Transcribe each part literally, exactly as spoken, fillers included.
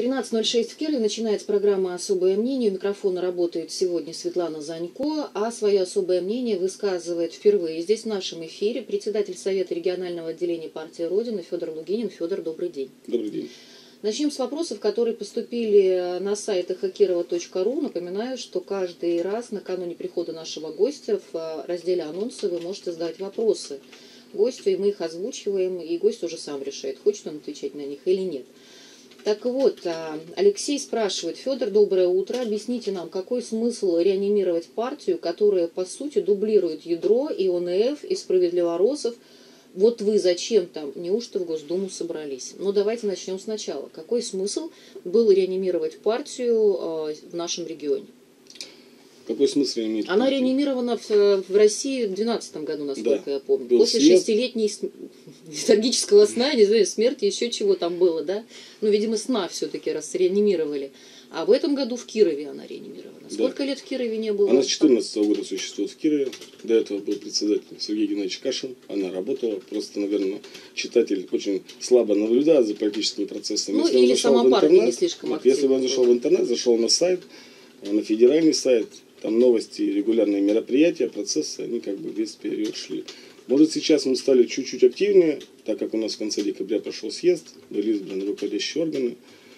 тринадцать ноль шесть в Кирове начинается программа «Особое мнение». У микрофона работает сегодня Светлана Занько, а свое особое мнение высказывает впервые здесь в нашем эфире председатель Совета регионального отделения партии Родина Федор Лугинин. Федор, добрый день. Добрый день. Начнем с вопросов, которые поступили на сайт эхокирова точка ру. Напоминаю, что каждый раз накануне прихода нашего гостя в разделе «Анонсы» вы можете задавать вопросы гостю, и мы их озвучиваем, и гость уже сам решает, хочет он отвечать на них или нет. Так вот, Алексей спрашивает: Федор, доброе утро. Объясните нам, какой смысл реанимировать партию, которая, по сути, дублирует ядро и о эн эф, и справедливоросов? Вот вы зачем там? Неужто в Госдуму собрались? Ну, давайте начнем сначала. Какой смысл был реанимировать партию в нашем регионе? Какой смысл реанимировать? Она реанимирована в, в России в две тысячи двенадцатом году, насколько да. я помню. Был После съезд. шестилетней летаргического сна, не знаю, смерти, еще чего там было, да? Ну, видимо, сна все-таки раз реанимировали. А в этом году в Кирове она реанимирована. Сколько да. лет в Кирове не было? Она с две тысячи четырнадцатого года существует в Кирове. До этого был председатель Сергей Геннадьевич Кашин. Она работала. Просто, наверное, читатель очень слабо наблюдает за политическим процессом. Ну, если или сама партия интернет, не слишком вот, активна. Если бы он зашел в интернет, зашел на сайт, на федеральный сайт, там новости, регулярные мероприятия, процессы, они как бы весь период шли. Может, сейчас мы стали чуть-чуть активнее, так как у нас в конце декабря прошел съезд, были избраны руководящие органы.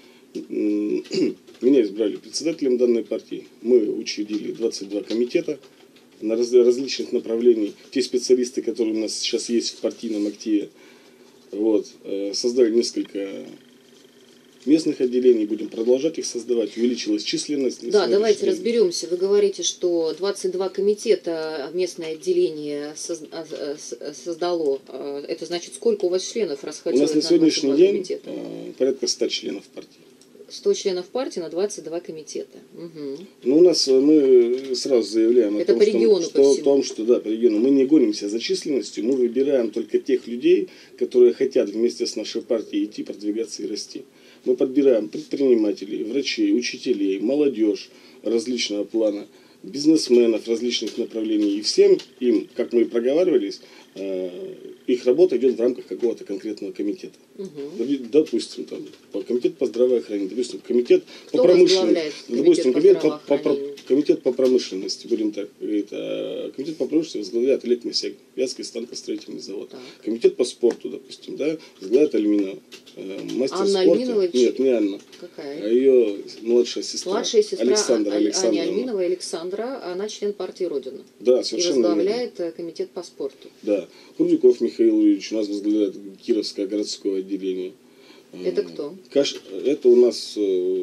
Меня избрали председателем данной партии. Мы учредили двадцать два комитета на раз, различных направлениях. Те специалисты, которые у нас сейчас есть в партийном активе, вот, создали несколько местных отделений, будем продолжать их создавать, увеличилась численность. Да, давайте разберемся. Вы говорите, что двадцать два комитета местное отделение создало. Это значит, сколько у вас членов расходилось? У нас на сегодняшний день комитета? порядка ста членов партии. сто членов партии на двадцать два комитета. Угу. Ну, у нас мы сразу заявляем Это о том, по региону, что, по что, всему. том, что да, по региону мы не гонимся за численностью, мы выбираем только тех людей, которые хотят вместе с нашей партией идти, продвигаться и расти. Мы подбираем предпринимателей, врачей, учителей, молодежь различного плана, бизнесменов различных направлений. И всем им, как мы и проговаривались, их работа идет в рамках какого-то конкретного комитета. Угу. Допустим, там, комитет по здравоохранению, допустим, комитет Кто по промышленности. Допустим, по комитет по, по, по, комитет по промышленности, будем так говорить. А комитет по промышленности возглавляет Олег Мисягин, Вятский станкостроительный завод. Так. Комитет по спорту, допустим, да, возглавляет Альмина, мастер Анна спорта. Альминова? Нет, не Анна. Какая? А ее младшая сестра. Младшая сестра Александра а, Александровна. Аня Альминова Александра, она член партии Родина. Да, совершенно. И возглавляет верно. Комитет по спорту. Да. Худяков Михаил Юрьевич у нас возглавляет Кировское городское отделение. Это кто? Каш... Это у нас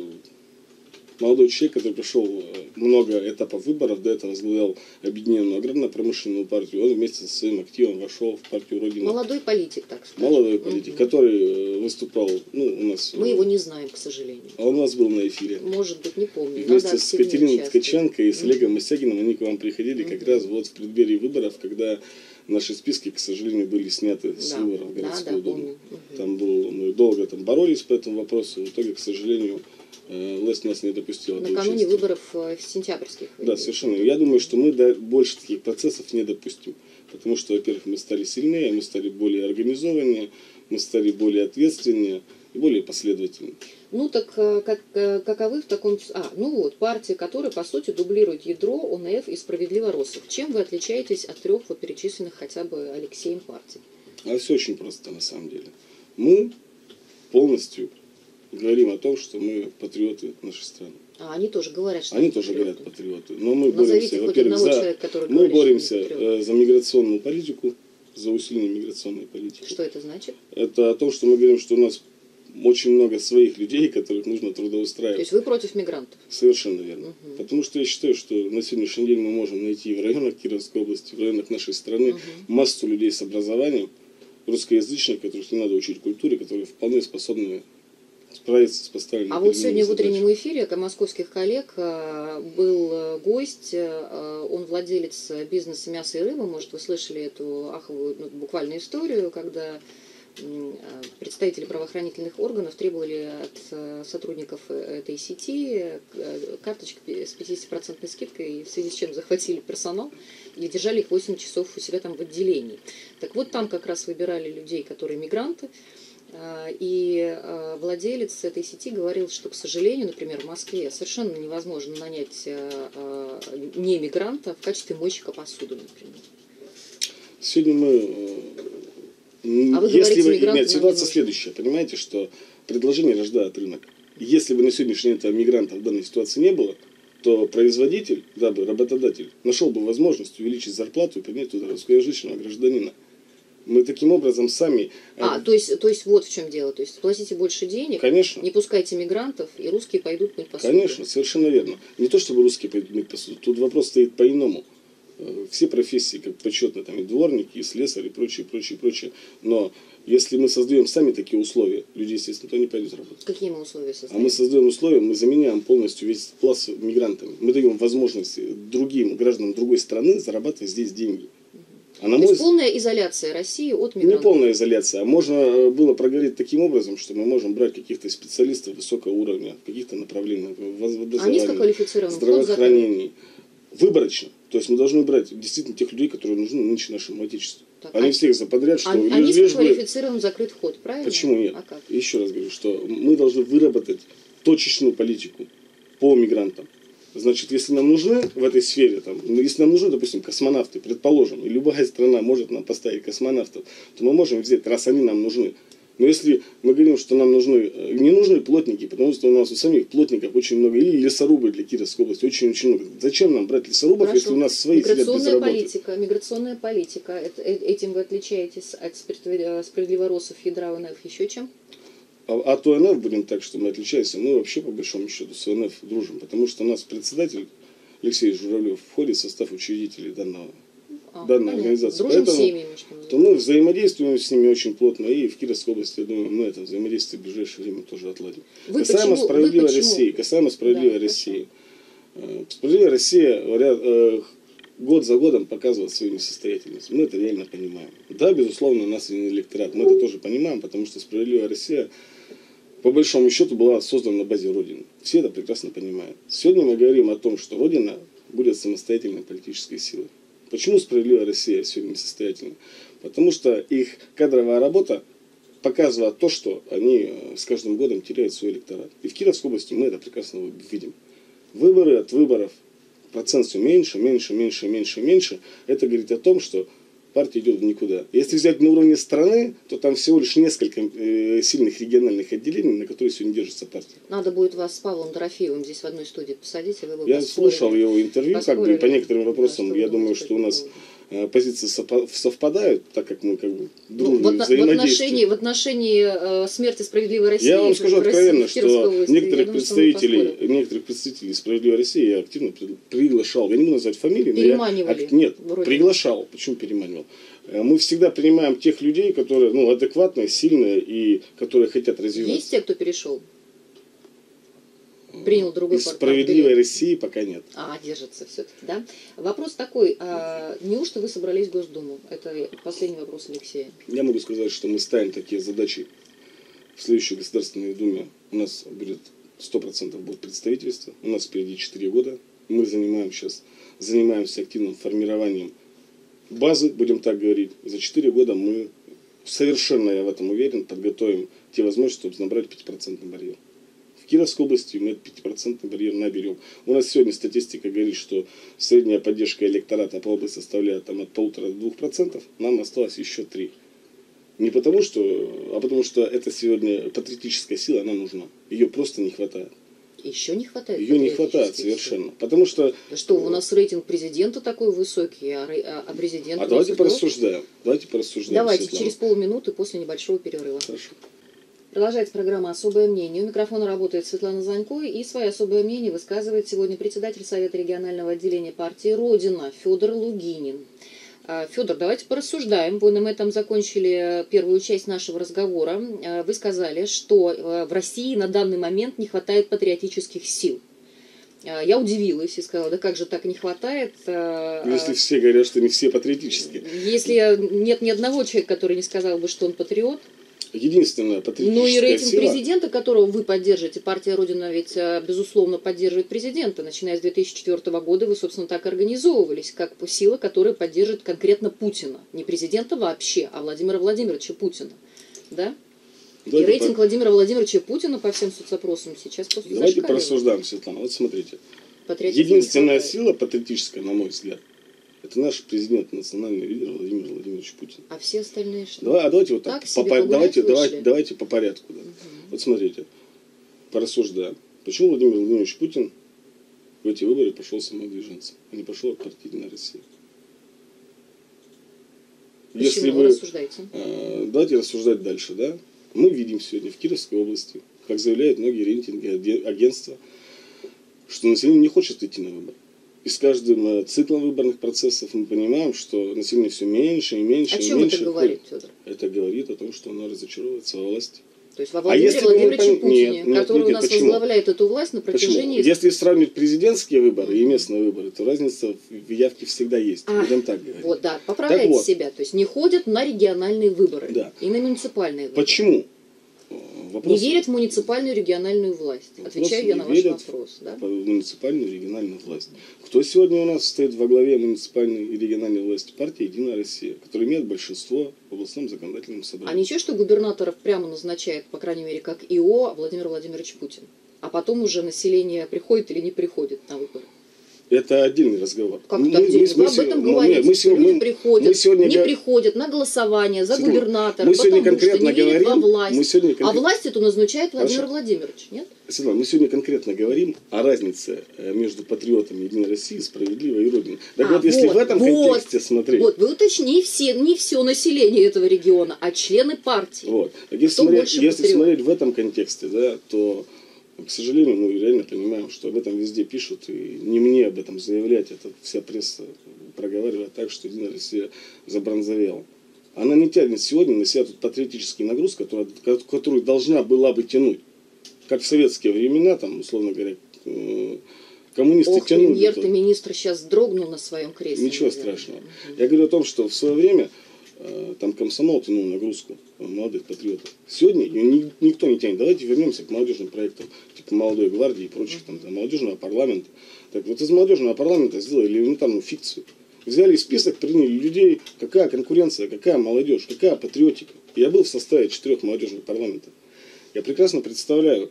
молодой человек, который прошел много этапов выборов, до этого возглавлял Объединенную аграрно-промышленную партию. Он вместе со своим активом вошел в партию Родина. Молодой политик, так сказать. Молодой политик, угу. который выступал, ну, у нас... Мы его не знаем, к сожалению. А он у нас был на эфире. Может быть, не помню. Вместе с Катериной Ткаченко и с Олегом угу. Мисягиным они к вам приходили угу. как раз вот в преддверии выборов, когда наши списки, к сожалению, были сняты с да. выборов в городскую да, да, думу. Угу. Там был, мы долго там боролись по этому вопросу, в итоге, к сожалению, власть нас не допустила. Накануне выборов сентябрьских. Да, совершенно. Я думаю, что мы больше таких процессов не допустим. Потому что, во-первых, мы стали сильнее, мы стали более организованнее, мы стали более ответственнее и более последовательнее. Ну так как, каковы в таком... А, ну вот, партия, которая, по сути, дублирует ядро, о эн эф и справедливоросов. Чем вы отличаетесь от трех вот перечисленных хотя бы Алексеем партий? А все очень просто, на самом деле. Мы полностью говорим о том, что мы патриоты нашей страны. А они тоже говорят, что они тоже говорят патриоты. Но мы Назовите боремся, во-первых, за, человека, мы боремся за миграционную политику, за усиление миграционной политики. Что это значит? Это о том, что мы говорим, что у нас очень много своих людей, которых нужно трудоустраивать. То есть вы против мигрантов? Совершенно верно. Угу. Потому что я считаю, что на сегодняшний день мы можем найти в районах Кировской области, в районах нашей страны угу. массу людей с образованием, русскоязычных, которых не надо учить культуре, которые вполне способны справиться с поставленными. А вот сегодня в утреннем эфире московских коллег был гость, он владелец бизнеса мяса и рыбы, может, вы слышали эту аховую ну, буквальную историю, когда представители правоохранительных органов требовали от сотрудников этой сети карточек с пятидесятипроцентной скидкой, в связи с чем захватили персонал и держали их восемь часов у себя там в отделении. Так вот, там как раз выбирали людей, которые мигранты, И владелец этой сети говорил, что, к сожалению, например, в Москве совершенно невозможно нанять не мигранта в качестве мойщика посуды, например. Сегодня мы... А вы Если говорите, вы... мигранты Нет, нам ситуация не следующая. Понимаете, что предложение рождает рынок. Если бы на сегодняшний день этого мигранта в данной ситуации не было, то производитель, да бы работодатель, нашел бы возможность увеличить зарплату и принять туда русскоязычного гражданина. Мы таким образом сами... А, то есть, то есть вот в чем дело. То есть платите больше денег, Конечно. Не пускайте мигрантов, и русские пойдут мыть посуду. Конечно, совершенно верно. Не то, чтобы русские пойдут мыть посуду. Тут вопрос стоит по-иному. Все профессии, как почетно, там и дворники, и слесарь, и прочее, прочее, прочее. Но если мы создаем сами такие условия, люди, естественно, то не пойдут работать. Какие мы условия создаем? А мы создаем условия, мы заменяем полностью весь пласт мигрантами. Мы даем возможность другим гражданам другой страны зарабатывать здесь деньги. А на То мой... есть полная изоляция России от мигрантов? Не полная изоляция. А можно было проговорить таким образом, что мы можем брать каких-то специалистов высокого уровня, в каких-то направлениях, в а низкоквалифицированных здравоохранении. Выборочно. То есть мы должны брать действительно тех людей, которые нужны нынче нашему отечеству. Так, а не а... всех заподряд, что... А, лишь, а низкоквалифицированным бы... закрыт вход, правильно? Почему нет? А как? Еще раз говорю, что мы должны выработать точечную политику по мигрантам. Значит, если нам нужны в этой сфере, там, если нам нужны, допустим, космонавты, предположим, и любая страна может нам поставить космонавтов, то мы можем взять, раз они нам нужны. Но если мы говорим, что нам нужны, не нужны плотники, потому что у нас у самих плотников очень много, или лесорубы для Кировской области очень-очень много. Зачем нам брать лесорубов, Хорошо. если у нас свои сидят без миграционная работы? политика, миграционная политика, это, этим вы отличаетесь от справедливоросов, ядра ВНФ еще чем? А от ОНФ будем так, что мы отличаемся, мы вообще по большому счету с ОНФ дружим, потому что у нас председатель Алексей Журавлев входит в состав учредителей данного, а, данной понятно. организации. Дружим Поэтому с семьями, что то мы взаимодействуем с ними очень плотно, и в Кировской области, я думаю, мы это взаимодействие в ближайшее время тоже отладим. Вы касаемо почему, справедливой вы России, касаемо справедливой да, России. Справедливая Россия говорят, э, год за годом показывает свою несостоятельность. Мы это реально понимаем. Да, безусловно, у нас и электорат. Мы это тоже понимаем, потому что справедливая Россия по большому счету была создана на базе Родины. Все это прекрасно понимают. Сегодня мы говорим о том, что Родина будет самостоятельной политической силой. Почему справедливая Россия сегодня несостоятельна? Потому что их кадровая работа показывает то, что они с каждым годом теряют свой электорат. И в Кировской области мы это прекрасно видим. Выборы от выборов, процент все меньше, меньше, меньше, меньше, меньше. Это говорит о том, что партия идет в никуда. Если взять на уровне страны, то там всего лишь несколько э, сильных региональных отделений, на которые сегодня держится партия. Надо будет вас с Павлом Дорофеевым здесь в одной студии посадить, и вы бы Я поспорили. слушал его интервью, как бы, и по некоторым вопросам, да, я думаю, что у нас э, позиции совпадают, так как мы как бы дружно ну, в, взаимодействуем. В отношении, в отношении э, смерти справедливой России... Я вам скажу откровенно, России, что области, некоторых думаю, представителей, что некоторых представителей справедливой России я активно приглашал. Я не буду назвать фамилии, но переманивали, я... Нет, вроде. приглашал. Почему переманивал? Мы всегда принимаем тех людей, которые ну, адекватные, сильные и которые хотят развиваться. Есть те, кто перешел? Принял другой Из справедливой России пока нет. А, держится все-таки, да? Вопрос такой, а неужто вы собрались в Госдуму? Это последний вопрос Алексея. Я могу сказать, что мы ставим такие задачи в следующей Государственной Думе. У нас будет сто процентов будет представительство. У нас впереди четыре года. Мы занимаем сейчас, занимаемся активным формированием базы, будем так говорить. За четыре года мы совершенно, я в этом уверен, подготовим те возможности, чтобы набрать пятипроцентный барьер. В Кировской области мы этот пятипроцентный барьер наберем. У нас сегодня статистика говорит, что средняя поддержка электората по области составляет там, от полутора до двух процентов. Нам осталось еще три. Не потому что, а потому что это сегодня патриотическая сила, она нужна. Ее просто не хватает. Еще не хватает? Ее не хватает совершенно. Потому что... Что, у нас рейтинг президента такой высокий, а, а президент... А давайте порассуждаем. Давайте порассуждаем. Давайте, Светлана. через полминуты после небольшого перерыва. Хорошо. Продолжается программа «Особое мнение». У микрофона работает Светлана Занько, и свое особое мнение высказывает сегодня председатель Совета регионального отделения партии «Родина» Федор Лугинин. Федор, давайте порассуждаем. Вы на этом закончили первую часть нашего разговора. Вы сказали, что в России на данный момент не хватает патриотических сил. Я удивилась и сказала, да как же так не хватает? Если все говорят, что не все патриотические. Если нет ни одного человека, который не сказал бы, что он патриот. Единственная патриотическая Ну и рейтинг сила... президента, которого вы поддерживаете, партия Родина ведь, безусловно, поддерживает президента. Начиная с две тысячи четвёртого года вы, собственно, так организовывались, как сила, которая поддерживает конкретно Путина. Не президента вообще, а Владимира Владимировича Путина. Да? Давайте И рейтинг по... Владимира Владимировича Путина по всем соцопросам сейчас просто Давайте зашкаливает. порассуждаем, Светлана. Вот смотрите. Патриотизм Единственная не сила патриотическая, на мой взгляд, это наш президент, национальный лидер Владимир Владимирович Путин. А все остальные что? Давай, а давайте вот так, Так по, себе по, погулять давайте, вышли? давайте, давайте по порядку. Да. Угу. Вот смотрите, порассуждаем. Почему Владимир Владимирович Путин в эти выборы пошел самодвиженцем, а не пошел от партии «Единая Россия»? Почему? Если Вы вы, рассуждаете? э, давайте рассуждать дальше, да? Мы видим сегодня в Кировской области, как заявляют многие рейтинги агентства, что население не хочет идти на выборы. И с каждым э, циклом выборных процессов мы понимаем, что население все меньше и меньше О и чем меньше. это говорит, Федор? Это говорит о том, что оно разочаровывается во власти. То есть во А Владимире если бы мы Владимировиче пон- Путине, нет, нет, который нет, у нас почему? возглавляет эту власть на протяжении... Почему? Если сравнивать президентские выборы и местные выборы, то разница в явке всегда есть. А, Будем так говорить. Вот, да, поправляйте Так вот. себя. То есть не ходят на региональные выборы Да. и на муниципальные выборы. Почему? Вопрос... Не верят в муниципальную региональную власть. Вопрос, Отвечаю я на не ваш верят вопрос. Да? в муниципальную и региональную власть. Кто сегодня у нас стоит во главе муниципальной и региональной власти? Партия «Единая Россия», которая имеет большинство в областном законодательном А собрании. ничего, что губернаторов прямо назначает, по крайней мере, как ИО Владимир Владимирович Путин. А потом уже население приходит или не приходит на выборы. Это отдельный разговор. Как Мы- так мы- делать? мы Вы об се- этом мы- говорите. мы сегодня- Люди мы- приходят, мы сегодня не го- приходят на голосование за Светлана, губернатора, мы сегодня потому что конкретно не верят во говорим- власть. мы сегодня А конкрет- власть эту назначает Владимир Хорошо. Владимирович, нет? Светлана, мы сегодня конкретно говорим о разнице э, между патриотами «Единой России» и «Справедливой» и Родиной. Так А, вот, если вот, в этом вот, контексте смотреть... Вот, вы уточните, не все, не все население этого региона, а члены партии. Вот. Так если, Кто смотреть, больше если патриот? смотреть в этом контексте, да, то, к сожалению, мы реально понимаем, что об этом везде пишут, и не мне об этом заявлять, это вся пресса проговаривает так, что «Единая Россия» забронзовела. Она не тянет сегодня на себя тот патриотический нагруз, который, которую должна была бы тянуть. Как в советские времена, там, условно говоря, э, коммунисты Ох, тянули. премьер-министр сейчас дрогнул на своем кресле. Ничего наверное. страшного. Я говорю о том, что в свое время э, там комсомол тянул нагрузку молодых патриотов. Сегодня ее ни- никто не тянет. Давайте вернемся к молодежным проектам, типа «Молодой гвардии» и прочих, там, да, молодежного парламента. Так вот из молодежного парламента сделали элементарную фикцию. Взяли список, приняли людей, какая конкуренция, какая молодежь, какая патриотика. Я был в составе четырех молодежных парламентов. Я прекрасно представляю,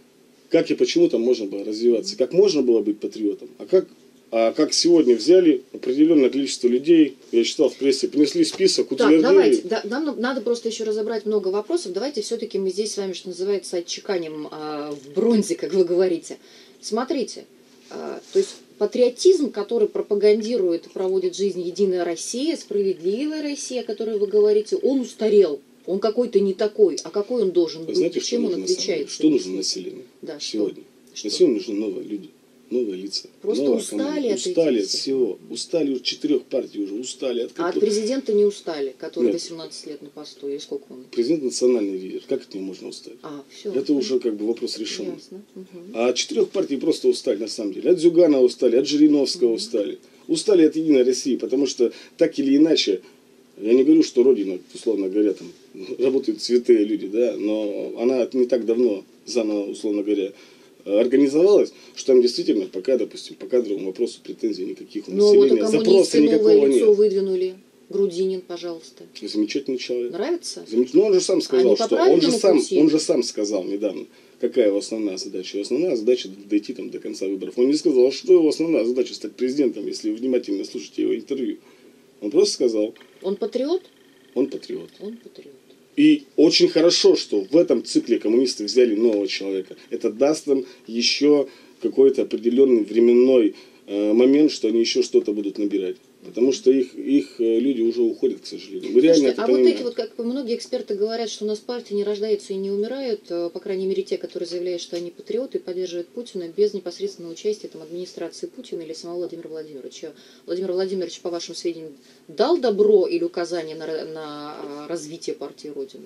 как и почему там можно было развиваться, как можно было быть патриотом, а как, а как сегодня взяли определенное количество людей, я читал в прессе, принесли список, Так, утвердили. давайте, да, нам надо просто еще разобрать много вопросов. Давайте все-таки мы здесь с вами, что называется, отчеканим а, в бронзе, как вы говорите. Смотрите, а, то есть патриотизм, который пропагандирует и проводит жизнь «Единая Россия», «Справедливая Россия», о которой вы говорите, он устарел. Он какой-то не такой. А какой он должен Вы быть? знаете, И чем что он нужно на самом деле? отличается? Что нужно населению Да, что? сегодня? Что? Населению нужны новые люди, новые лица. Просто новая устали команда. от Устали этих от всех. всего. Устали от четырех партий уже, устали от А от какой- президента не устали, который Нет. восемнадцать лет на посту, или сколько он? Президент национальный лидер. Как от него можно устать? А, все. Это уже как бы вопрос решен. Ясно. Мгм. А от четырех партий просто устали на самом деле. От Зюганова устали, от Жириновского устали. Устали от «Единой России», потому что так или иначе, я не говорю, что Родина, условно говоря, там работают святые люди, да, но она не так давно заново, условно говоря, организовалась, что там действительно пока, допустим, по кадровому вопросу претензий никаких у Ну вот населения, а запроса коммунисты новое никакого лицо нет. выдвинули. Грудинин, пожалуйста. Замечательный человек. Нравится? Замеч- Ну, он же сам сказал, Они по что он же правильному сам, пути? он же сам сказал недавно, какая его основная задача. Его основная задача дойти там до конца выборов. Он не сказал, что его основная задача стать президентом, если вы внимательно слушаете его интервью. Он просто сказал, Он патриот? он патриот. Он патриот. И очень хорошо, что в этом цикле коммунисты взяли нового человека. Это даст им еще какой-то определенный временной э, момент, что они еще что-то будут набирать. Потому что их, их э, люди уже уходят, к сожалению. Мы реально Слушайте, это а понимаем. вот эти вот, как многие эксперты говорят, что у нас партии не рождаются и не умирают, э, по крайней мере те, которые заявляют, что они патриоты и поддерживают Путина без непосредственного участия там, администрации Путина или самого Владимира Владимировича. Владимир Владимирович, по вашим сведениям, дал добро или указание на, ра- на а, развитие партии Родина?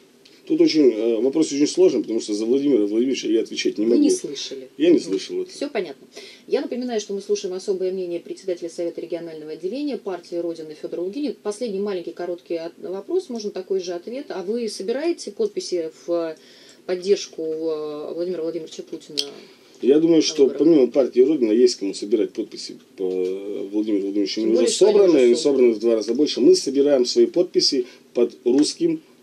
Тут очень, э, вопрос очень сложный, потому что за Владимира Владимировича я отвечать не Вы могу. не слышали. Я не слышал это. Все понятно. Я напоминаю, что мы слушаем особое мнение председателя Совета регионального отделения партии Родина Федора Лугинина. Последний маленький короткий от- вопрос, можно такой же ответ. А вы собираете подписи в поддержку э, Владимира Владимировича Путина? Я думаю, что выборах. помимо партии Родина есть кому собирать подписи по Владимиру Владимировичу. Тем Они более, уже что они собраны, уже они собраны. собраны в два раза больше. Мы собираем свои подписи под русским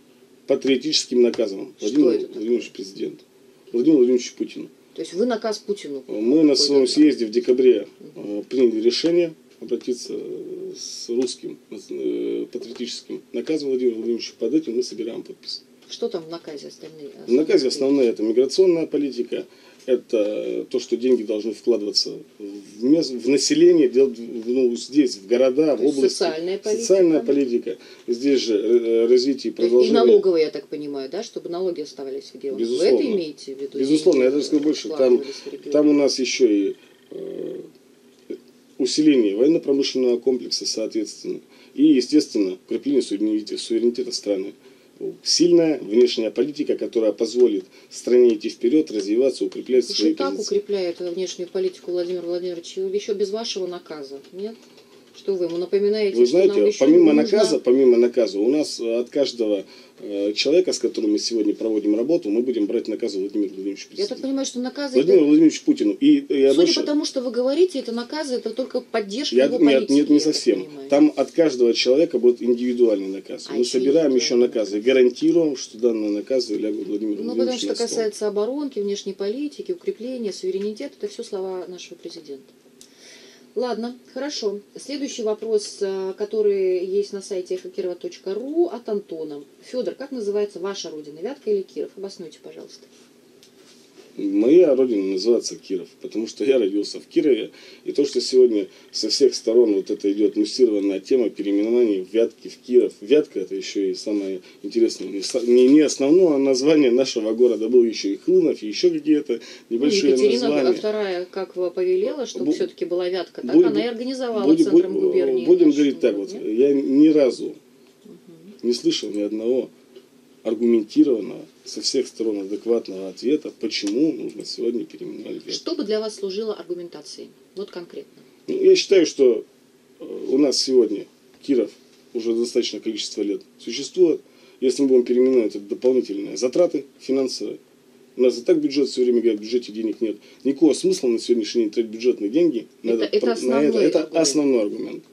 патриотическим наказом. Что Владимир это Владимирович президент. Владимир Владимирович Путин. То есть вы наказ Путину? Мы на своем съезде в декабре угу. приняли решение обратиться с русским патриотическим наказом Владимира Владимировича. Под этим мы собираем подписи. Что там в наказе остальные? В наказе основная это миграционная политика, это то, что деньги должны вкладываться в, мест, в население, ну, здесь, в города, в области. Социальная политика. Социальная политика. Здесь же развитие и продолжение. И налоговые, я так понимаю, да, чтобы налоги оставались в регионах. Безусловно. Вы это имеете в виду? Безусловно, я даже скажу больше. Там, там у нас еще и э, усиление военно-промышленного комплекса, соответственно. И, естественно, укрепление суверенитета, суверенитета страны. Сильная внешняя политика, которая позволит стране идти вперед, развиваться, укреплять Уж свои и так позиции. укрепляет внешнюю политику Владимир Владимирович, еще без вашего наказа, нет? Что вы ему напоминаете? Вы что нам знаете, еще помимо нужно... наказа, помимо наказа, у нас от каждого э, человека, с которым мы сегодня проводим работу, мы будем брать наказы Владимира Владимировича Я так понимаю, что наказы... Владимиру это... Владимировичу Путину. И, я Судя больше... по тому, что вы говорите, это наказы, это только поддержка я... его Нет, политики. нет, не совсем. Там от каждого человека будет индивидуальный наказ. А мы собираем еще наказ. наказы и гарантируем, что данные наказы лягут Владимиру Ну, Владимировичу. потому что касается оборонки, внешней политики, укрепления, суверенитета, это все слова нашего президента. Ладно, хорошо. Следующий вопрос, который есть на сайте эхо кирова точка ру от Антона. Федор, как называется ваша родина, Вятка или Киров? Обоснуйте, пожалуйста. Моя родина называется Киров, потому что я родился в Кирове. И то, что сегодня со всех сторон вот это идет муссированная тема переименования Вятки в Киров. Вятка — это еще и самое интересное. Не, не основное название нашего города, был еще и Хлынов, и еще какие-то небольшие ну, Екатерина названия. вторая, как повелела, чтобы Бу- все-таки была Вятка, так будь, она и организовала будь, центром будь, губернии. Будем говорить так вот, нет? я ни разу угу. не слышал ни одного аргументированного, со всех сторон адекватного ответа, почему нужно сегодня переименовать Вятку. Что бы для вас служило аргументацией? Вот конкретно. Ну, я считаю, что у нас сегодня Киров уже достаточное количество лет существует. Если мы будем переименовать, это дополнительные затраты финансовые. У нас и так бюджет все время говорит, в бюджете денег нет. Никакого смысла на сегодняшний день тратить бюджетные деньги. Это, на это, на основной, это. это аргумент. основной аргумент.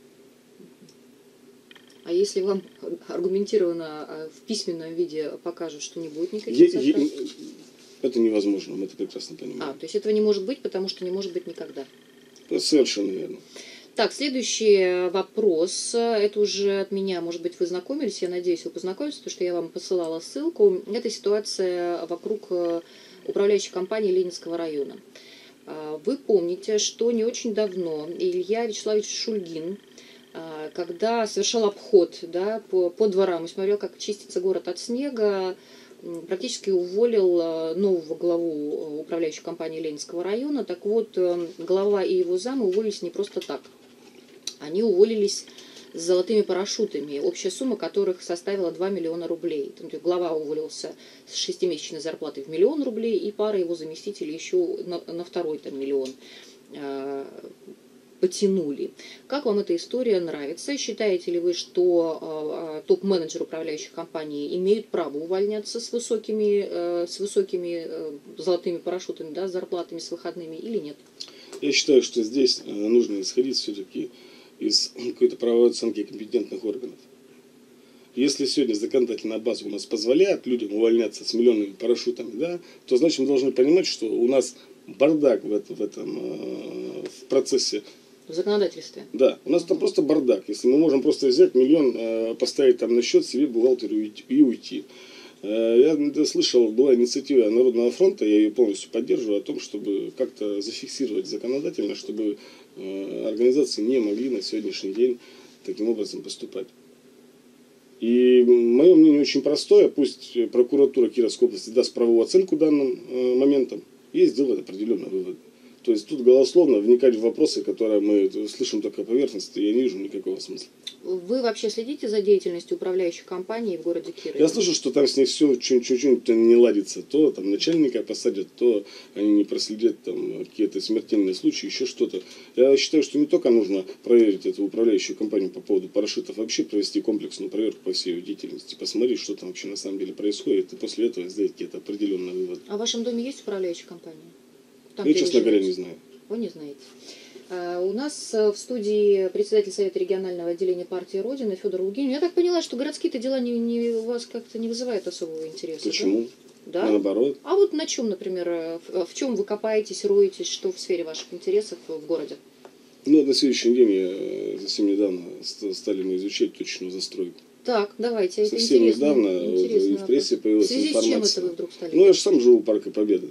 А если вам аргументированно в письменном виде покажут, что не будет никаких Е- затрат? е- это невозможно, мы это прекрасно понимаем. А, то есть этого не может быть, потому что не может быть никогда. Это совершенно верно. Так, следующий вопрос. Это уже от меня, может быть, вы знакомились, я надеюсь, вы познакомились, потому что я вам посылала ссылку. Это ситуация вокруг управляющей компании Ленинского района. Вы помните, что не очень давно Илья Вячеславович Шульгин, когда совершал обход, да, по, по дворам и смотрел, как чистится город от снега, практически уволил нового главу управляющей компании Ленинского района. Так вот, глава и его замы уволились не просто так. Они уволились с золотыми парашютами, общая сумма которых составила два миллиона рублей. Глава уволился с шестимесячной зарплатой в миллион рублей, и пара его заместителей еще на, на второй там, миллион э, потянули. Как вам эта история нравится? Считаете ли вы, что э, топ-менеджеры управляющих компаний имеют право увольняться с высокими, э, с высокими э, золотыми парашютами, да, с зарплатами, с выходными или нет? Я считаю, что здесь нужно исходить все-таки из какой-то правовой оценки компетентных органов. Если сегодня законодательная база у нас позволяет людям увольняться с миллионными парашютами, да, то значит мы должны понимать, что у нас бардак в этом, в, этом, в процессе. В законодательстве. Да, у нас там просто бардак. Если мы можем просто взять миллион, поставить там на счет себе бухгалтеру и уйти. Я слышал, была инициатива Народного фронта, я ее полностью поддерживаю, о том, чтобы как-то зафиксировать законодательно, чтобы организации не могли на сегодняшний день таким образом поступать. И мое мнение очень простое, пусть прокуратура Кировской области даст правовую оценку данным моментам и сделает определенный вывод. То есть тут голословно вникать в вопросы, которые мы слышим только поверхностно, я не вижу никакого смысла. Вы вообще следите за деятельностью управляющей компании в городе Кирове? Я слышу, что там с ней все чуть-чуть не ладится. То там начальника посадят, то они не проследят там какие-то смертельные случаи, еще что-то. Я считаю, что не только нужно проверить эту управляющую компанию по поводу парашютов, а вообще провести комплексную проверку по всей ее деятельности, посмотреть, что там вообще на самом деле происходит, и после этого сделать какие-то определенные выводы. А в вашем доме есть управляющая компания? Там, Я, честно говоря, не знаю. Вы не знаете. У нас в студии председатель Совета регионального отделения партии Родина Федор Лугинин. Я так поняла, что городские-то дела не, не, у вас как-то не вызывают особого интереса. Почему? Да? Наоборот. А вот на чем, например, в, в чем вы копаетесь, роетесь, что в сфере ваших интересов в городе? Ну, на сегодняшний день, я, совсем недавно стали мы изучать точную застройку. Так, давайте. Это совсем интересно, недавно интересно, и в прессе появилась в связи информация. с чем это вы вдруг стали? Ну, я же сам живу в Парке Победы.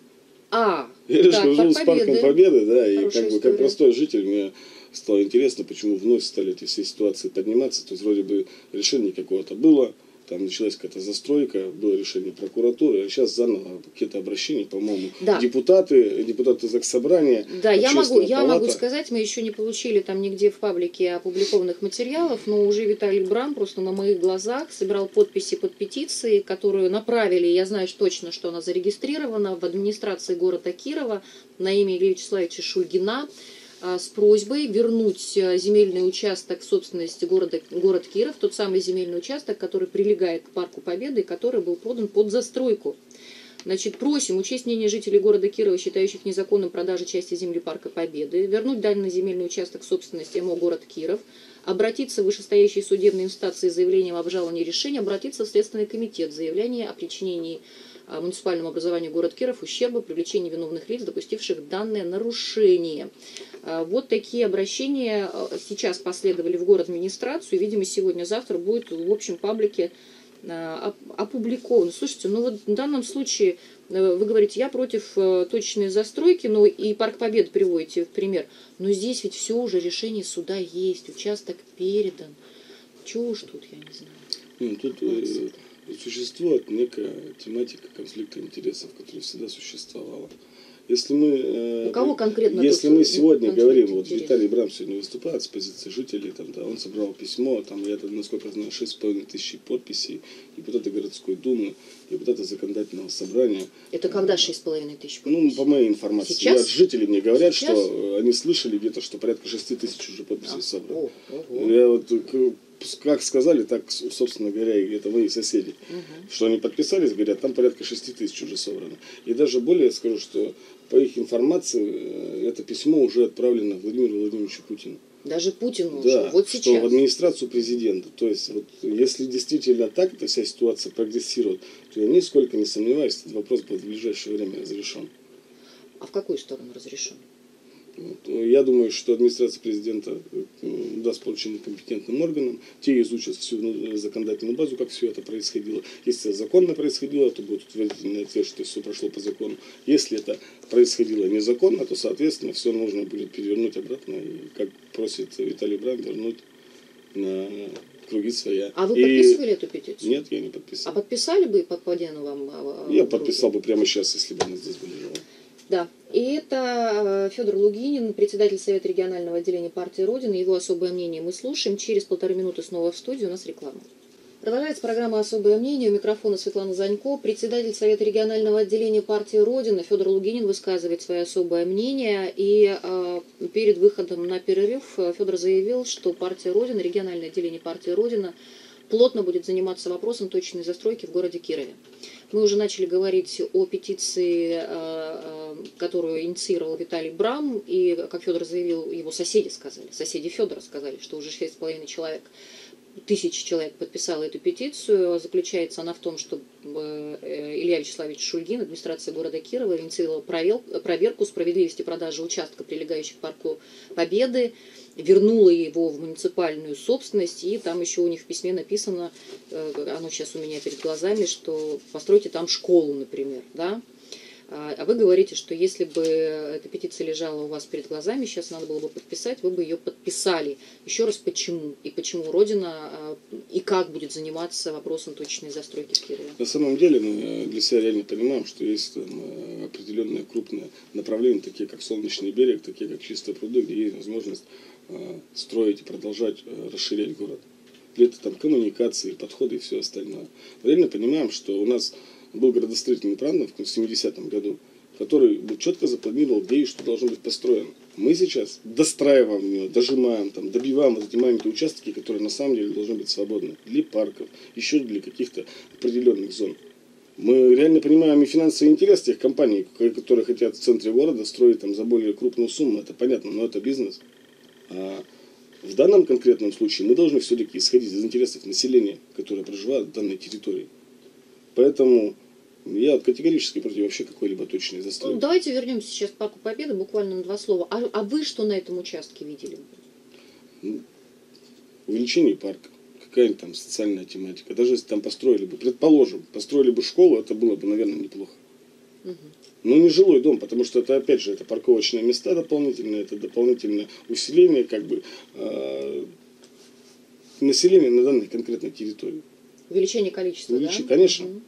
А, я же так, живу с Парком Победы, да, и как бы как простой житель мне стало интересно, почему вновь стали эти все ситуации подниматься. То есть вроде бы решение какого-то было, там началась какая-то застройка, было решение прокуратуры, а сейчас заново какие-то обращения, по-моему, да. депутаты, депутаты Заксобрания. Да, я могу, я могу сказать, мы еще не получили там нигде в паблике опубликованных материалов, но уже Виталий Брам просто на моих глазах собирал подписи под петицией, которую направили, я знаю точно, что она зарегистрирована в администрации города Кирова на имя Ильи Вячеславовича Шульгина, с просьбой вернуть земельный участок собственности города, город Киров, тот самый земельный участок, который прилегает к Парку Победы и который был продан под застройку. Значит, просим учесть мнение жителей города Кирова, считающих незаконным продажу части земли Парка Победы, вернуть данный земельный участок собственности МО город Киров, обратиться в вышестоящие судебные инстанции с заявлением об обжаловании решения, обратиться в Следственный комитет с заявлением о причинении муниципальному образованию город Киров ущерба, привлечении виновных лиц, допустивших данное нарушение. Вот такие обращения сейчас последовали в город администрацию. Видимо, сегодня-завтра будет в общем паблике опубликовано. Слушайте, ну вот в данном случае вы говорите, я против точечной застройки, но и Парк Победы приводите в пример. Но здесь ведь все уже решение суда есть, участок передан. Чего уж тут, я не знаю. Ну, тут э, существует некая тематика конфликта интересов, которая всегда существовала. Если мы, э, У кого конкретно если мы сегодня говорим, вот интерес? Виталий Брам сегодня выступает с позиции жителей, там, да, он собрал письмо, там, я, насколько знаю, шесть с половиной тысяч подписей, депутаты городской думы, депутаты законодательного собрания. Это когда шесть с половиной тысяч подписей? Ну, по моей информации. Сейчас? Я, жители мне говорят, Сейчас? что они слышали где-то, что порядка шести тысяч уже подписей а, собрано. О, ого. Я вот, как сказали, так, собственно говоря, это мои соседи, угу. что они подписались, говорят, там порядка шести тысяч уже собрано. И даже более скажу, что по их информации это письмо уже отправлено Владимиру Владимировичу Путину. Даже Путину да, уже, вот сейчас. Что в администрацию президента. То есть, вот, если действительно так эта вся ситуация прогрессирует, то я нисколько не сомневаюсь, этот вопрос будет в ближайшее время разрешен. А в какую сторону разрешен? Я думаю, что администрация президента даст поручение компетентным органам, те изучат всю законодательную базу, как все это происходило. Если это законно происходило, то будет утвердительный ответ, что все прошло по закону. Если это происходило незаконно, то, соответственно, все нужно будет перевернуть обратно, и, как просит Виталий Брам, вернуть на круги своя. А вы и... подписывали эту петицию? Нет, я не подписал. А подписали бы, попадя вам? Я подписал бы прямо сейчас, если бы мы здесь были живы. Да, и это Федор Лугинин, председатель Совета регионального отделения партии Родина. Его особое мнение мы слушаем. Через полторы минуты снова в студию у нас реклама. Продолжается программа «Особое мнение». У микрофона Светлана Занько. Председатель Совета регионального отделения партии Родина Федор Лугинин высказывает свое особое мнение. И э, перед выходом на перерыв Федор заявил, что партия Родина, региональное отделение партии Родина, плотно будет заниматься вопросом точечной застройки в городе Кирове. Мы уже начали говорить о петиции, которую инициировал Виталий Брам, и, как Федор заявил, его соседи сказали, соседи Федора сказали, что уже шесть с половиной человек, тысячи человек подписало эту петицию. Заключается она в том, что Илья Вячеславович Шульгин, администрация города Кирова, инициировала проверку справедливости продажи участка, прилегающих к Парку Победы, вернула его в муниципальную собственность, и там еще у них в письме написано, оно сейчас у меня перед глазами, что постройте там школу, например, да? А вы говорите, что если бы эта петиция лежала у вас перед глазами, сейчас надо было бы подписать, вы бы ее подписали. Еще раз, почему? И почему Родина и как будет заниматься вопросом точечной застройки в Кирове? На самом деле мы для себя реально понимаем, что есть там определенные крупные направления, такие как Солнечный берег, такие как Чистые пруды, где есть возможность строить и продолжать расширять город. Для этого там коммуникации, подходы и все остальное. Мы реально понимаем, что у нас был градостроительный план в семидесятом году, который четко запланировал, где и что должно быть построено. Мы сейчас достраиваем его, дожимаем, там, добиваем вот эти маленькие участки, которые на самом деле должны быть свободны для парков, еще для каких-то определенных зон. Мы реально понимаем и финансовый интерес тех компаний, которые хотят в центре города строить там за более крупную сумму. Это понятно, но это бизнес. А в данном конкретном случае мы должны все-таки исходить из интересов населения, которое проживает в данной территории. Поэтому я категорически против вообще какой-либо точной застройки. Ну, давайте вернемся сейчас к Парку Победы, буквально на два слова. А, а вы что на этом участке видели? Ну, увеличение парка, какая-нибудь там социальная тематика. Даже если там построили бы, предположим, построили бы школу, это было бы, наверное, неплохо. Угу. Но не жилой дом, потому что это, опять же, это парковочные места дополнительные, это дополнительное усиление как бы э, населения на данной конкретной территории. Увеличение количества, Увеличение, да? Конечно. Угу.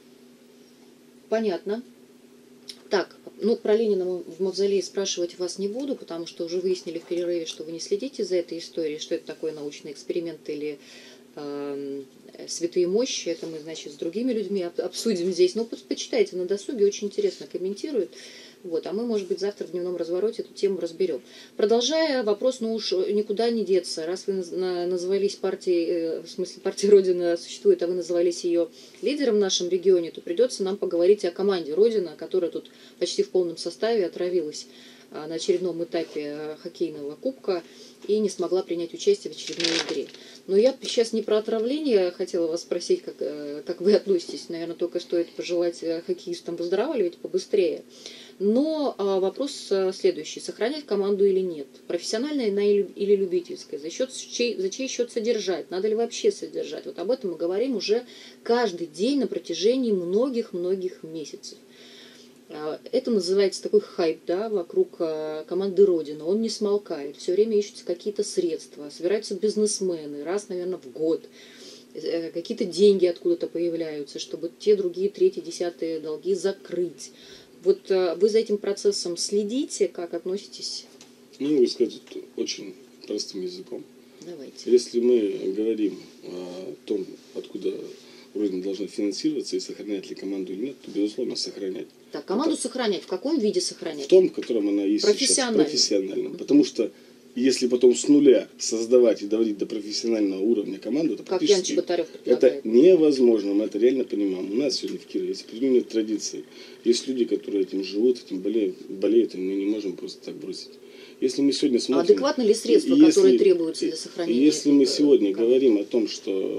Понятно. Так, ну про Ленина в мавзолее спрашивать вас не буду, потому что уже выяснили в перерыве, что вы не следите за этой историей, что это такой научный эксперимент или э, святые мощи. Это мы, значит, с другими людьми обсудим здесь. Но почитайте на досуге, очень интересно комментируют. Вот, а мы, может быть, завтра в дневном развороте эту тему разберем. Продолжая вопрос, ну уж никуда не деться. Раз вы назывались партией, в смысле партия Родина существует, а вы назывались ее лидером в нашем регионе, то придется нам поговорить о команде Родина, которая тут почти в полном составе отравилась на очередном этапе хоккейного кубка и не смогла принять участие в очередной игре. Но я сейчас не про отравление хотела вас спросить, как, как вы относитесь. Наверное, только стоит пожелать хоккеистам выздоравливать побыстрее. Но а, вопрос а, следующий. Сохранять команду или нет? Профессиональная или любительская? За, счет, чей, за чей счет содержать? Надо ли вообще содержать? Вот об этом мы говорим уже каждый день на протяжении многих-многих месяцев. А, это называется такой хайп, да, вокруг а, команды Родина. Он не смолкает. Все время ищутся какие-то средства. Собираются бизнесмены. Раз, наверное, в год. Какие-то деньги откуда-то появляются, чтобы те, другие, третьи, десятые долги закрыть. Вот вы за этим процессом следите, как относитесь? Ну, могу сказать очень простым языком. Давайте. Если мы говорим о том, откуда Родина должна финансироваться и сохранять ли команду или нет, то, безусловно, сохранять. Так, команду Это сохранять. В каком виде сохранять? В том, в котором она есть профессионально. сейчас. Профессионально. Потому что если потом с нуля создавать и доводить до профессионального уровня команду, это как практически Ян Чеботарев предлагает. Это невозможно, мы это реально понимаем. У нас сегодня в Кирове есть определенные традиции. Есть люди, которые этим живут, этим болеют, болеют, и мы не можем просто так бросить. Если мы сегодня смотрим... А адекватны ли средства, если, которые требуются для сохранения? Если мы сегодня команды? говорим о том, что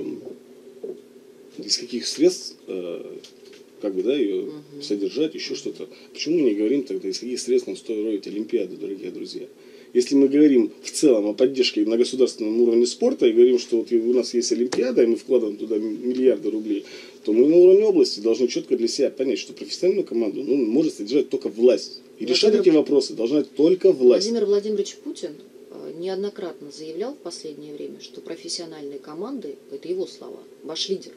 из каких средств как бы, да, ее угу. содержать, еще что-то, почему мы не говорим тогда, из каких средств нам стоит строить Олимпиаду, дорогие друзья? Если мы говорим в целом о поддержке на государственном уровне спорта и говорим, что вот у нас есть Олимпиада, и мы вкладываем туда миллиарды рублей, то мы на уровне области должны четко для себя понять, что профессиональную команду ну, может содержать только власть. И Владимир... решать эти вопросы должна только власть. Владимир Владимирович Путин неоднократно заявлял в последнее время, что профессиональные команды, это его слова, ваш лидер,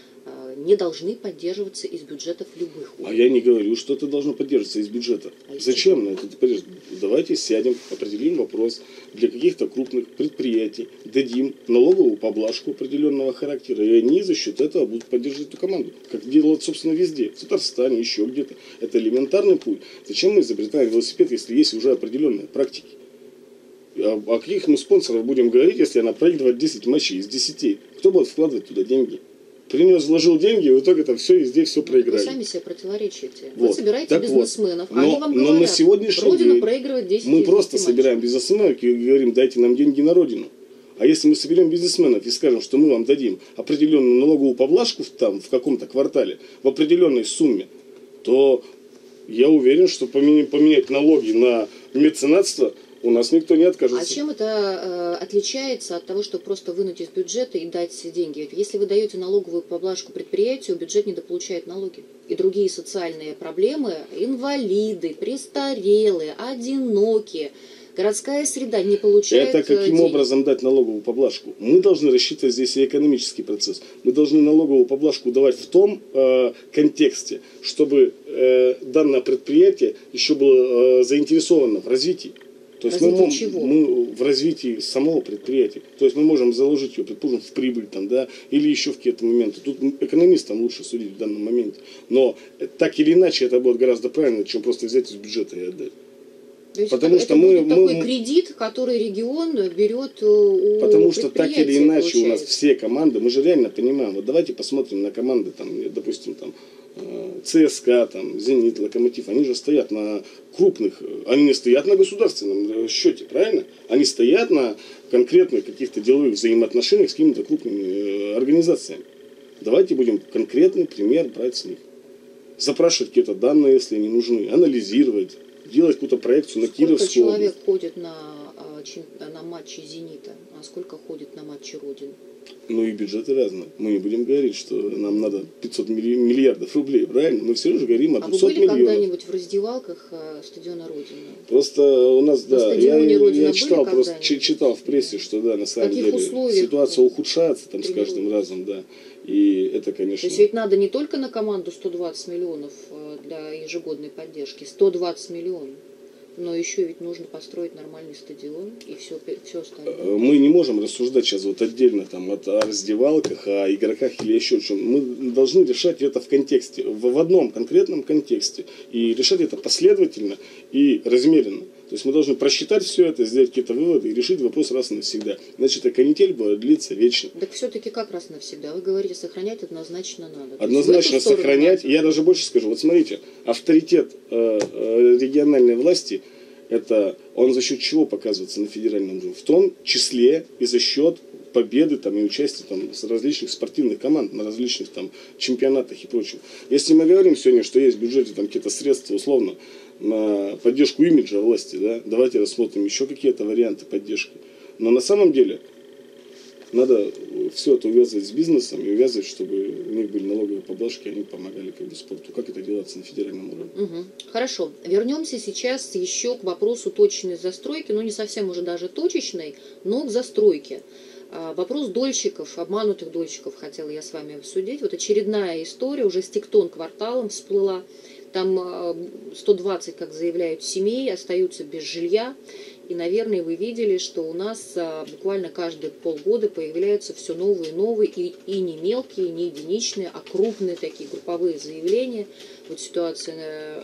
не должны поддерживаться из бюджетов любых уровней. А я не говорю, что это должно поддерживаться из бюджета. А Зачем на это поддерживать? Давайте сядем, определим вопрос. Для каких-то крупных предприятий дадим налоговую поблажку определенного характера, и они за счет этого будут поддерживать эту команду. Как делают, собственно, везде. В Татарстане, еще где-то. Это элементарный путь. Зачем мы изобретаем велосипед, если есть уже определенные практики? О, о каких мы спонсорах будем говорить, если она проигрывает десять матчей из десяти? Кто будет вкладывать туда деньги? Принес, вложил деньги, и в итоге это все везде все проиграли. Вы сами себе противоречите. Вот. Вы собираете так бизнесменов, вот. а но, они вам но говорят, на сегодняшний Родина день проигрывает десять мы просто матчей. собираем бизнесменов и говорим, дайте нам деньги на Родину. А если мы соберем бизнесменов и скажем, что мы вам дадим определенную налоговую поблажку в, там, в каком-то квартале, в определенной сумме, то я уверен, что поменять, поменять налоги на меценатство у нас никто не откажется. А чем это э, отличается от того, что просто вынуть из бюджета и дать деньги? Если вы даете налоговую поблажку предприятию, бюджет недополучает налоги. И другие социальные проблемы, инвалиды, престарелые, одинокие, городская среда не получает Это каким денег. образом дать налоговую поблажку? Мы должны рассчитывать здесь и экономический процесс. Мы должны налоговую поблажку давать в том э, контексте, чтобы э, данное предприятие еще было э, заинтересовано в развитии. То есть мы, мы в развитии самого предприятия. То есть мы можем заложить ее, предположим, в прибыль там, да, или еще в какие-то моменты. Тут экономистам лучше судить в данном моменте. Но так или иначе это будет гораздо правильнее, чем просто взять из бюджета и отдать. То есть потому это, что это мы, будет мы, такой кредит, который регион берет у Потому что так или иначе получается. у нас все команды, мы же реально понимаем, вот давайте посмотрим на команды, там, допустим, там, ЦСКА, там, Зенит, Локомотив, они же стоят на крупных, они не стоят на государственном счете, правильно? Они стоят на конкретных каких-то деловых взаимоотношениях с какими-то крупными организациями. Давайте будем конкретный пример брать с них. Запрашивать какие-то данные, если они нужны, анализировать, делать какую-то проекцию на Кировскую область. Сколько человек ходит на, на матчи «Зенита», а сколько ходит на матчи «Родины»? Ну и бюджеты разные. Мы не будем говорить, что нам надо пятьсот миллиардов рублей, правильно? Мы все же говорим о двухстах миллионах. А вы были когда-нибудь в раздевалках стадиона «Родина»? Просто у нас, на да, я, я читал, просто читал в прессе, что да, на самом деле ситуация ухудшается там с каждым разом, да. И это, конечно... То есть ведь надо не только на команду сто двадцать миллионов для ежегодной поддержки, сто двадцать миллионов. Но еще ведь нужно построить нормальный стадион и все, все остальное. Мы не можем рассуждать сейчас вот отдельно там, от, о раздевалках, о игроках или еще о чем. Мы должны решать это в контексте, в, в одном конкретном контексте. И решать это последовательно и размеренно. То есть мы должны просчитать все это, сделать какие-то выводы и решить вопрос раз и навсегда. Значит, эта канитель будет длиться вечно. Так все-таки как раз навсегда? Вы говорите, сохранять однозначно надо. Однозначно сохранять. Я даже больше скажу. Вот смотрите, авторитет э, э, региональной власти, это он за счет чего показывается на федеральном уровне? В том числе и за счет победы там, и участия там, с различных спортивных команд на различных там, чемпионатах и прочем. Если мы говорим сегодня, что есть в бюджете там, какие-то средства условно на поддержку имиджа власти, да, давайте рассмотрим еще какие-то варианты поддержки. Но на самом деле надо все это увязывать с бизнесом и увязывать, чтобы у них были налоговые поблажки, они помогали как бы спорту. Как это делается на федеральном уровне? Угу. Хорошо. Вернемся сейчас еще к вопросу точечной застройки, ну не совсем уже даже точечной, но к застройке. Вопрос дольщиков, обманутых дольщиков хотела я с вами обсудить. Вот очередная история, уже с Тектон кварталом всплыла. Там сто двадцать, как заявляют, семей остаются без жилья. И, наверное, вы видели, что у нас буквально каждые полгода появляются все новые и новые, и, и не мелкие, и не единичные, а крупные такие групповые заявления. Вот ситуация,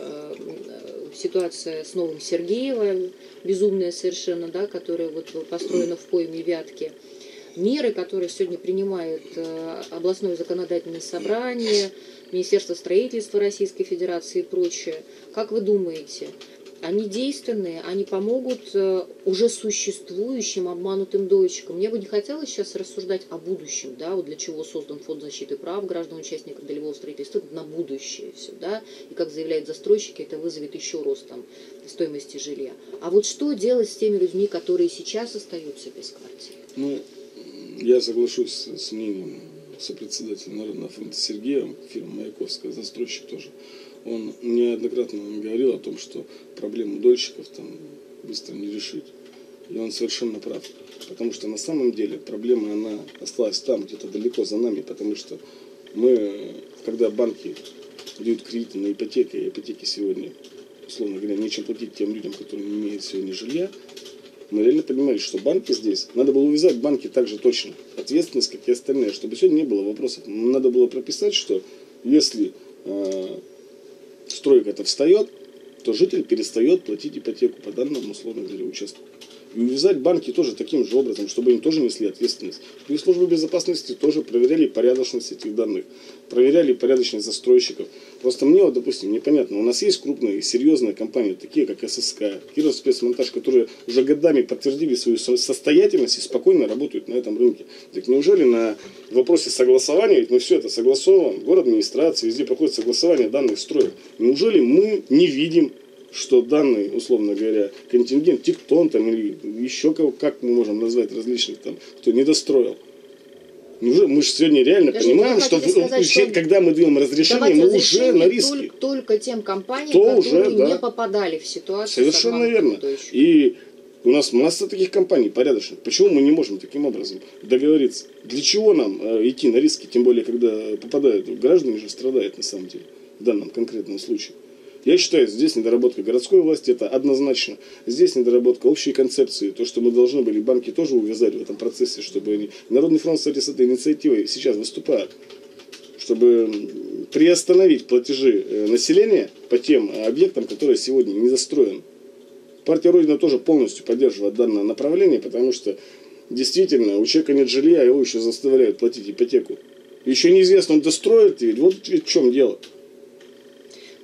ситуация с Новым Сергеево, безумная совершенно, да, которая вот построена в пойме Вятки. Меры, которые сегодня принимает областное законодательное собрание, Министерство строительства Российской Федерации и прочее. Как вы думаете, они действенные, они помогут уже существующим обманутым дольщикам? Мне бы не хотелось сейчас рассуждать о будущем, да, вот для чего создан Фонд защиты прав граждан, участников долевого строительства, на будущее все, да, и как заявляют застройщики, это вызовет еще рост там, стоимости жилья. А вот что делать с теми людьми, которые сейчас остаются без квартир? Ну, я соглашусь с мнением сопредседателя Народного фронта Сергея, фирма Маяковская, застройщик тоже. Он неоднократно говорил о том, что проблему дольщиков там быстро не решить. И он совершенно прав. Потому что на самом деле проблема, она осталась там, где-то далеко за нами. Потому что мы, когда банки дают кредиты на ипотеки, и ипотеки сегодня, условно говоря, нечем платить тем людям, которые не имеют сегодня жилья, мы реально понимали, что банки здесь, надо было увязать банки также точно, ответственность, как и остальные, чтобы сегодня не было вопросов. Надо было прописать, что если э, стройка это встает, то житель перестает платить ипотеку по данному, условно говоря, участку. И увязать банки тоже таким же образом, чтобы им тоже несли ответственность. И службы безопасности тоже проверяли порядочность этих данных, проверяли порядочность застройщиков. Просто мне, вот, допустим, непонятно, у нас есть крупные серьезные компании, такие как ССК, Кировспецмонтаж, которые уже годами подтвердили свою состоятельность и спокойно работают на этом рынке. Так неужели на вопросе согласования, ведь мы все это согласовываем, город администрации, везде проходит согласование данных строек, неужели мы не видим, что данный, условно говоря, контингент, Тектон там или еще кого, как мы можем назвать различных там, кто недостроил. Мы же сегодня реально Даже понимаем, что, сказать, что когда мы даем разрешение, мы уже на риске. Только, только тем компаниям, Кто которые уже, да. не попадали в ситуацию. Совершенно верно. И у нас масса таких компаний порядочных. Почему мы не можем таким образом договориться? Для чего нам э, идти на риски, тем более, когда попадают граждане, же страдают на самом деле в данном конкретном случае. Я считаю, здесь недоработка городской власти, это однозначно. Здесь недоработка общей концепции. То, что мы должны были банки тоже увязать в этом процессе, чтобы они... Народный фронт, кстати, с этой инициативой сейчас выступает, чтобы приостановить платежи населения по тем объектам, которые сегодня не застроены. Партия Родина тоже полностью поддерживает данное направление, потому что действительно у человека нет жилья, его еще заставляют платить ипотеку. Еще неизвестно, он достроит, ведь вот в чем дело.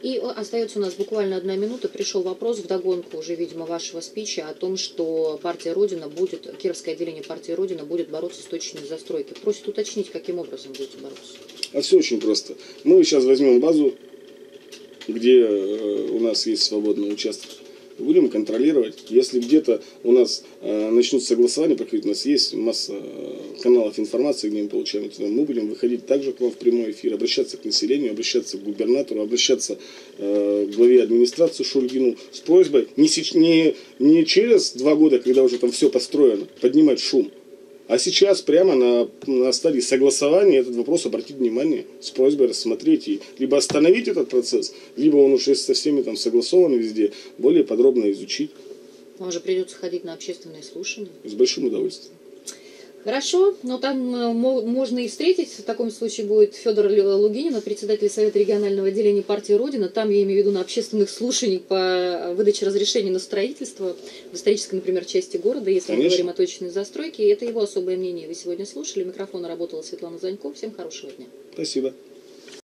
И остается у нас буквально одна минута. Пришел вопрос вдогонку уже, видимо, вашего спича о том, что партия Родина будет, Кировское отделение партии Родина будет бороться с точечной застройкой. Просит уточнить, каким образом будете бороться. А все очень просто. Мы сейчас возьмем базу, где у нас есть свободный участок. Будем контролировать. Если где-то у нас э, начнут согласования проходить, у нас есть масса э, каналов информации, где мы получаем это, мы будем выходить также к вам в прямой эфир, обращаться к населению, обращаться к губернатору, обращаться э, к главе администрации Шульгину с просьбой не, не, не через два года, когда уже там все построено, поднимать шум, а сейчас прямо на, на стадии согласования этот вопрос обратить внимание с просьбой рассмотреть и либо остановить этот процесс, либо он уже со всеми там согласован везде, более подробно изучить. Вам же придется ходить на общественные слушания. С большим удовольствием. Хорошо, но там можно и встретить. В таком случае будет Федор Лугинин, председатель Совета регионального отделения партии Родина. Там, я имею в виду, на общественных слушаниях по выдаче разрешений на строительство в исторической, например, части города, если Конечно. мы говорим о точечной застройке. Это его особое мнение. Вы сегодня слушали. Микрофон работала Светлана Занько. Всем хорошего дня. Спасибо.